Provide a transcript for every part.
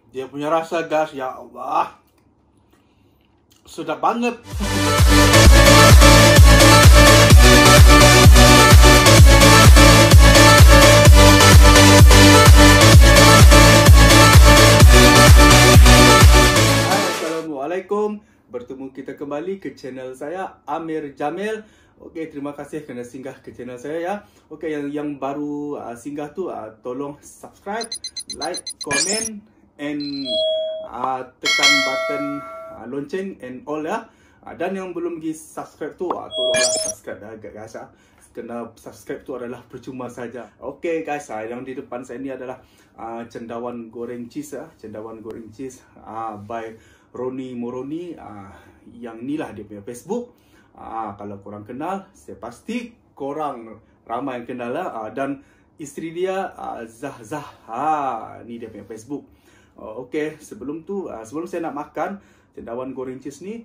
Dia punya rasa guys, ya Allah, sedap banget. Assalamualaikum, bertemu kita kembali ke channel saya, Amir Jamil. Okey, terima kasih kerana singgah ke channel saya ya. Okey, yang baru singgah tu tolong subscribe, like, komen, and tekan button lonceng and all ya. Dan yang belum lagi subscribe tu tolonglah subscribe ya guys ya. Kena subscribe tu adalah percuma saja. Okey guys, yang di depan saya ni adalah cendawan goreng cheese ya. Cendawan goreng cheese by Roni Moroni. Yang ni lah dia punya Facebook. Kalau korang kenal, saya pasti korang ramai yang kenal lah. Dan isteri dia Zah. Ni dia punya Facebook. Okey, sebelum saya nak makan cendawan goreng cheese ni,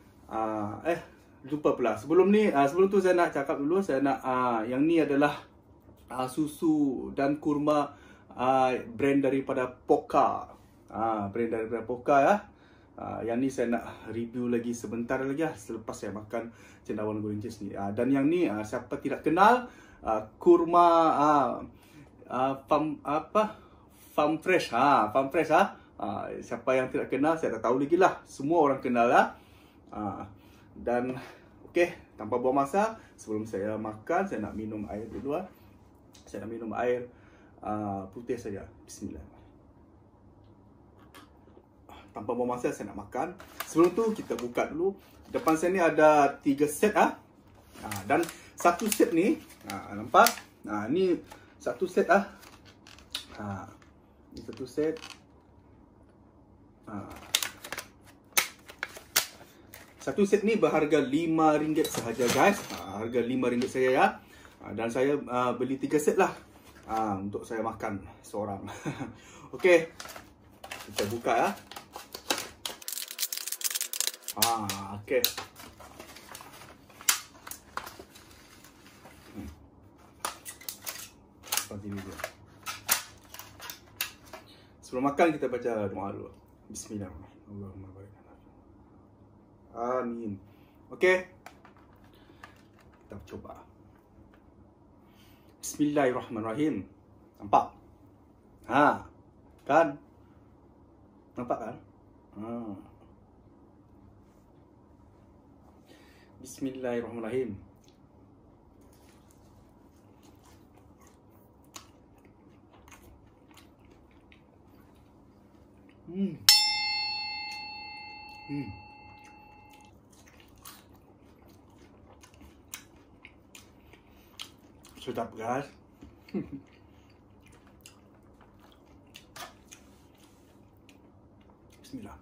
lupa pula. Sebelum tu saya nak cakap dulu, saya nak yang ni adalah susu dan kurma brand daripada Pokka. Brand daripada Pokka ya. Yang ni saya nak review lagi sebentar lagi lah, selepas saya makan cendawan goreng cheese ni. Dan yang ni siapa tidak kenal, kurma Farm Fresh. Farm Fresh siapa yang tidak kenal, saya tak tahu lagi lah. Semua orang kenal lah. Dan okey, tanpa buang masa, sebelum saya makan, saya nak minum air dulu lah. Saya nak minum air putih saja. Bismillah. Tanpa buang masa, saya nak makan. Sebelum tu kita buka dulu. Depan saya ni ada 3 set dan satu set ni nampak? Ni satu set ni satu set. Satu set ni berharga RM5 sahaja guys. Harga RM5 saja ya. Dan saya beli 3 set lah untuk saya makan seorang. Okey, kita buka ya. Okey. Seperti ini dia. Sebelum makan kita baca doa dulu. Bismillahirrahmanirrahim. Amin. Okey, kita coba. Bismillahirrahmanirrahim. Nampak? Kan? Nampak kan? Bismillahirrahmanirrahim. Sedap guys. Bismillah.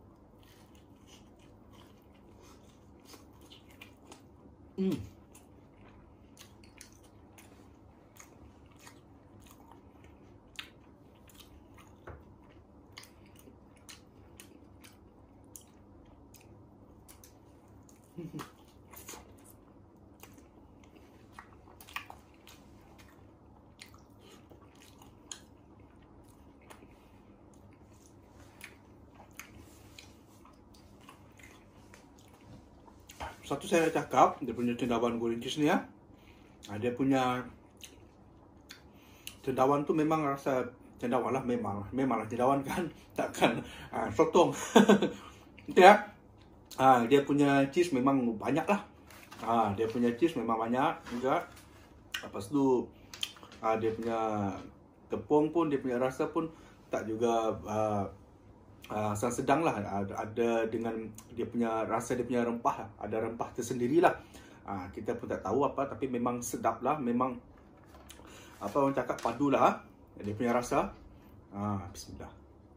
Satu saya nak cakap, dia punya cendawan goreng cheese ni ya. Dia punya cendawan tu memang rasa cendawan lah, memanglah cendawan kan, takkan sotong. Itu ya. Dia punya cheese memang banyak lah. Dia punya cheese memang banyak juga. Lepas tu dia punya tepung pun, dia punya rasa pun tak juga sedang lah. Ada dengan dia punya rasa, dia punya rempah, ada rempah tersendiri lah. Kita pun tak tahu apa, tapi memang sedap lah. Memang apa orang cakap, padu lah dia punya rasa. Bismillah.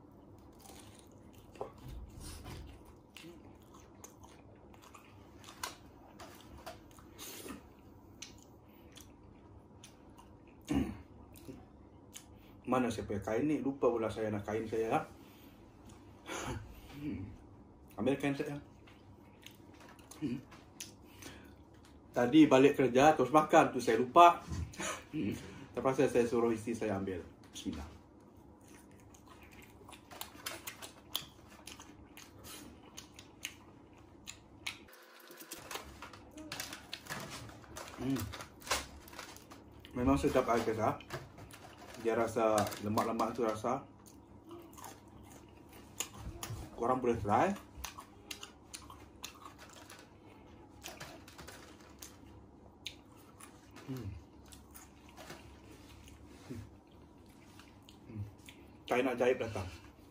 Mana saya punya kain ni? Lupa pula saya nak kain saya lah. Ambil kain saya. Tadi balik kerja terus makan tu saya lupa. Terpaksa saya suruh isteri saya ambil. Bismillah. Memang sedap guys ya. Dia rasa lemak-lemak tu rasa. Korang boleh try. Kain ajaib datang.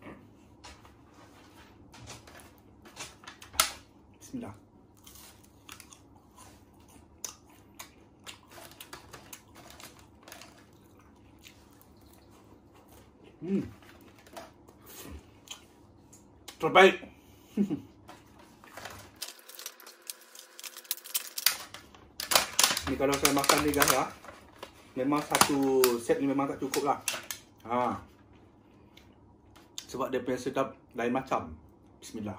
Bismillah. Terbaik. Ni kalau saya makan ni guys ya, memang satu set ni memang tak cukup lah. Sebab dia punya sedap lain macam. Bismillah.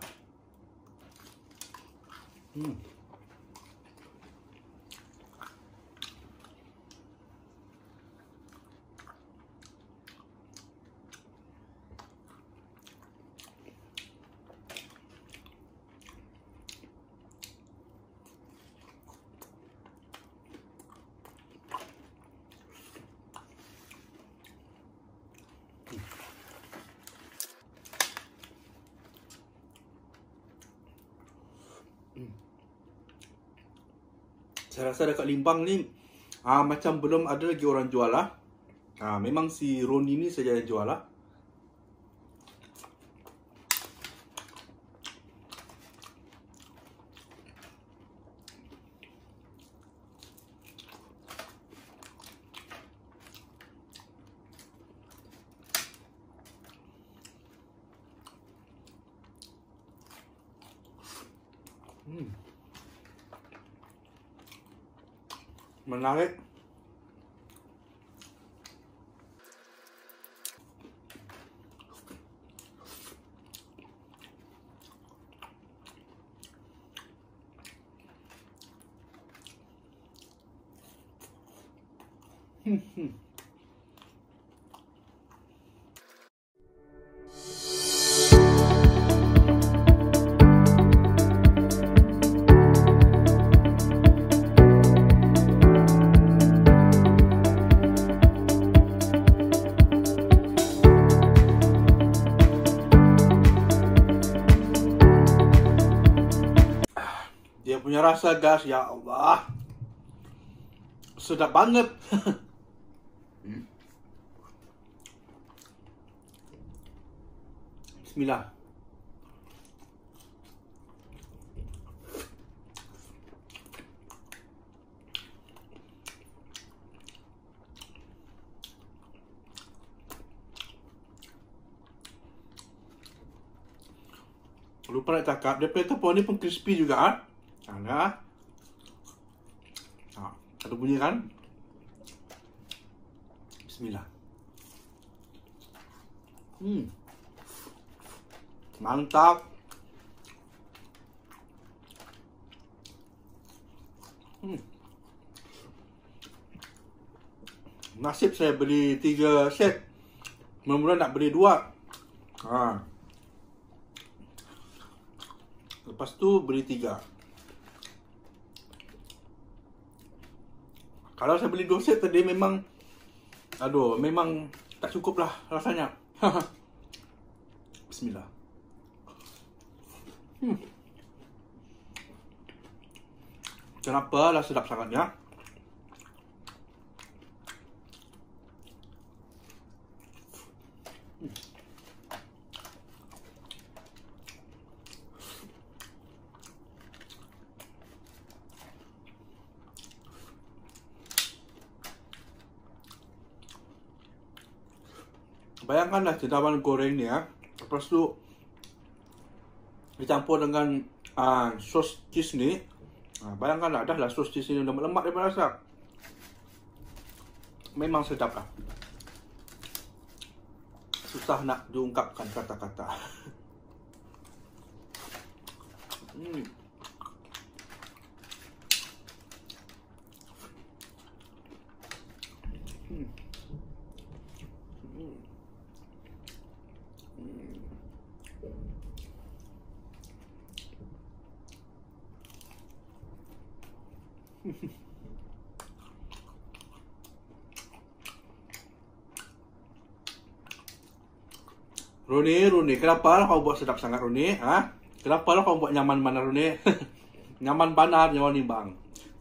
Saya rasa dekat Limbang ni macam belum ada lagi orang jual lah. Memang si Roni ni saja yang jual lah. Menarik. Dia punya rasa guys, ya Allah, sedap banget. Bismillah. Lupa nak cakap, dia punya tepung ni pun crispy juga. Ada bunyi kan? Bismillah. Mantap. Nasib saya beli 3 set. Mula-mula nak beli 2. Lepas tu beli 3. Kalau saya beli 2 set tadi memang, aduh, memang tak cukup lah rasanya. Bismillah. Kenapa lah sedap sangatnya? Bayangkanlah cendawan goreng ni ya. Lepas tu dicampur dengan sos cheese ni. Bayangkanlah dah lah sos cheese ni lemak-lemak dia rasa. Memang sedap lah. Susah nak diungkapkan kata-kata. Roni, kenapa lah kau buat sedap sangat Roni? Ha? Kenapa lah kau buat nyaman mana Roni? Nyaman banar nyaman ni bang.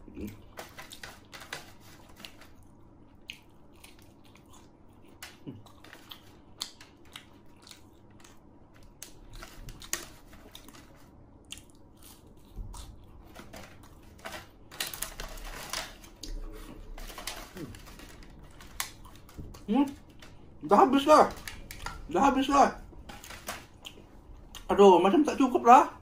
Dah habis lah. Aduh, macam tak cukup lah.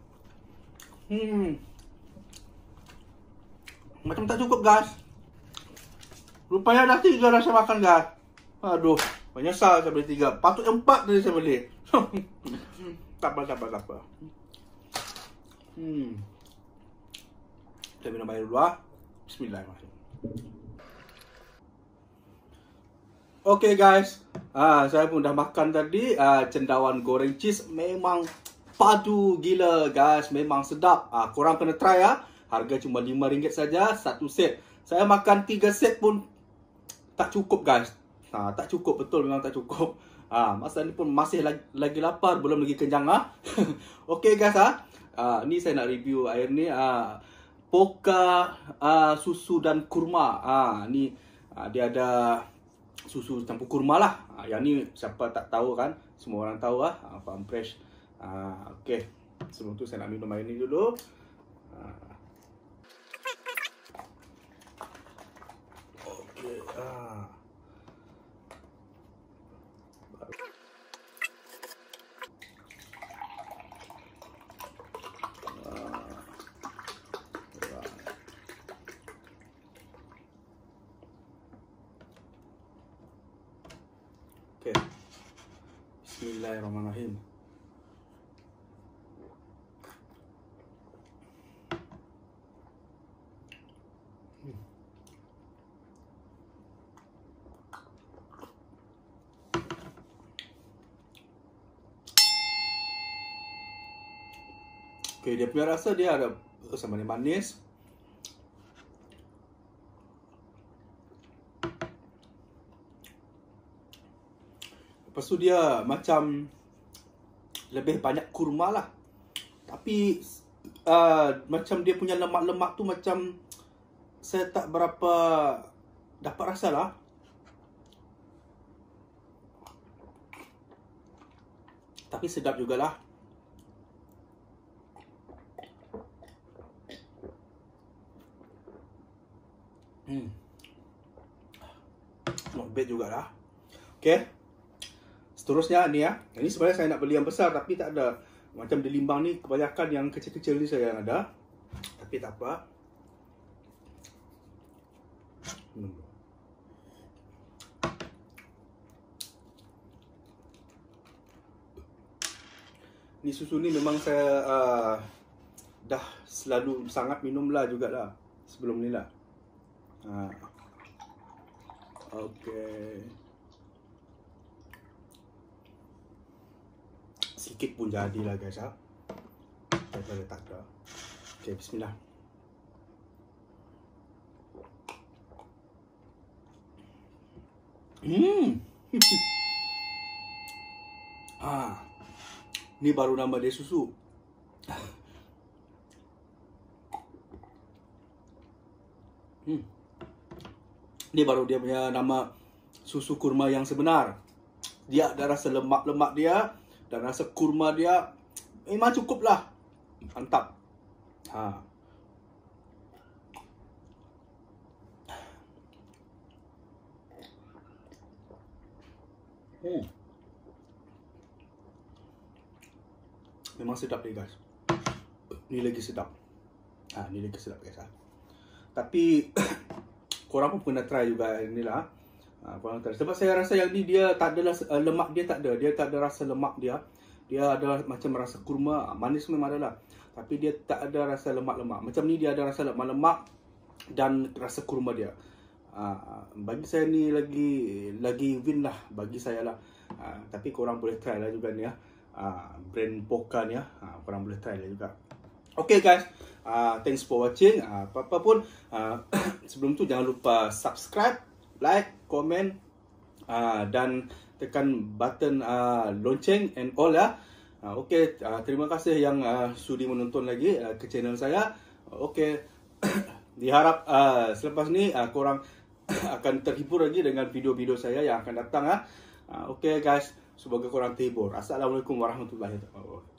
Macam tak cukup guys. Rupanya dah 3 dah saya makan guys. Aduh, menyesal saya beli 3. Patut 4 tadi saya beli. Tak apa. Saya minum air dulu lah. Bismillahirrahmanirrahim. Okay guys, saya pun dah makan tadi. Cendawan goreng cheese memang padu gila guys, memang sedap. Korang kena try ya. Harga cuma RM5 saja satu set. Saya makan 3 set pun tak cukup guys. Tak cukup, betul memang tak cukup. Masa ni pun masih lagi lapar, belum lagi kenyang Okay guys ni saya nak review air ni. Poka susu dan kurma. Ni dia ada susu campur kurma lah. Yang ni siapa tak tahu kan, semua orang tahu Farm Fresh. Okay, sebelum tu saya nak minum air ni dulu. Okay. Okay. Bismillahirrahmanirrahim. Okay, dia punya rasa dia ada sama manis. Lepas tu dia macam lebih banyak kurma lah. Tapi macam dia punya lemak-lemak tu macam saya tak berapa dapat rasa lah. Tapi sedap jugalah. Not bad jugalah. Okay. Seterusnya ni Ini sebenarnya saya nak beli yang besar tapi tak ada. Macam di Limbang ni kebanyakan yang kecil-kecil ni saya yang ada. Tapi tak apa. Ni susu ni memang saya dah selalu sangat minum lah jugalah sebelum ni lah. Okay. Sikit pun jadilah guys daripada tak ada. Okay, bismillah. Ni baru nama dia susu. Ni baru dia punya nama susu kurma yang sebenar. Dia ada rasa lemak-lemak dia dan rasa kurma dia memang cukup lah. Mantap. Memang sedap ni guys. Ni lagi sedap. Ni lagi sedap guys. Tapi korang pun kena try juga inilah. Korang try. Sebab saya rasa yang ni dia tak ada lemak dia tak ada. Dia tak ada rasa lemak dia. Dia ada macam rasa kurma, manis memang ada lah. Tapi dia tak ada rasa lemak-lemak. Macam ni dia ada rasa lemak-lemak dan rasa kurma dia. Bagi saya ni lagi win lah bagi saya lah. Tapi korang boleh try lah juga ni brand Poka ni korang boleh try lah juga. Okay guys, thanks for watching. Apa-apa pun sebelum tu jangan lupa subscribe, like, komen dan tekan button lonceng and all ya. Okey, terima kasih yang sudi menonton lagi ke channel saya. Okey, diharap selepas ni korang akan terhibur lagi dengan video-video saya yang akan datang. Okey guys, semoga korang terhibur. Assalamualaikum warahmatullahi wabarakatuh.